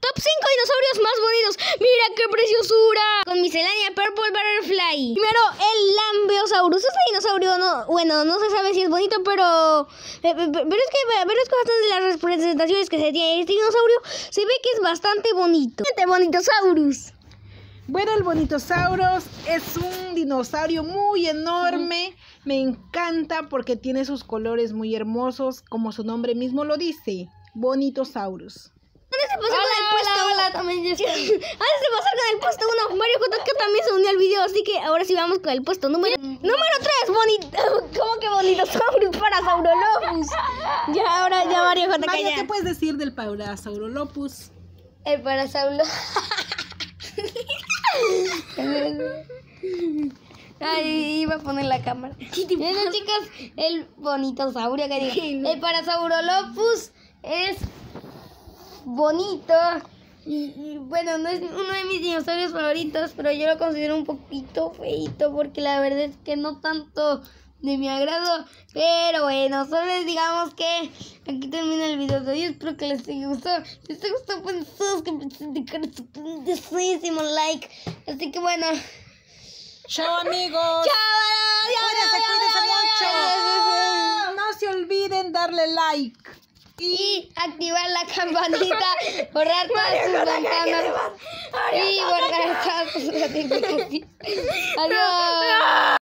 Top 5 dinosaurios más bonitos. Mira qué preciosura. Con miscelánea Purple Butterfly. Primero, el Lambeosaurus. Este dinosaurio no se sabe si es bonito, pero es que bastante de las representaciones que se tiene de este dinosaurio se ve que es bastante bonito. Este Bonitosaurus. Bueno, el Bonitosaurus es un dinosaurio muy enorme. Me encanta porque tiene sus colores muy hermosos, como su nombre mismo lo dice, Bonitosaurus. Antes de pasar con el puesto, antes de pasar con el puesto 1, Mario JK también se unió al video, así que ahora sí vamos con el puesto número 3. ¿Cómo que Bonitosaurus para Saurolophus? Ya Mario JK Mario, ya. ¿qué puedes decir del Parasaurolophus? El Parasaurolophus. Ay, iba a poner la cámara. Bueno, chicas, el Bonitosaurio que digo. El Parasaurolophus es bonito y bueno, no es uno de mis dinosaurios favoritos, pero yo lo considero un poquito feito porque la verdad es que no tanto de mi agrado. Pero bueno, solo les digamos que aquí termina el video de hoy. Espero que les haya gustado. Si les gustó, pues dejar su like. Así que bueno, Chao, amigos. chao, Cuídense mucho. No se olviden darle like. Y activar la campanita, borrar todas sus ventanas y borrar todas sus notificaciones. Adiós.